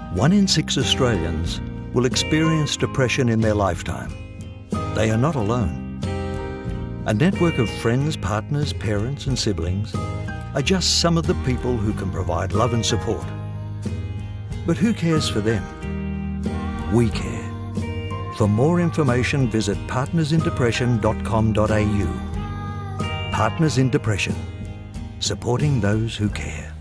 1 in 6 Australians will experience depression in their lifetime. They are not alone. A network of friends, partners, parents and siblings are just some of the people who can provide love and support. But who cares for them? We care. For more information, visit partnersindepression.com.au. Partners in Depression, supporting those who care.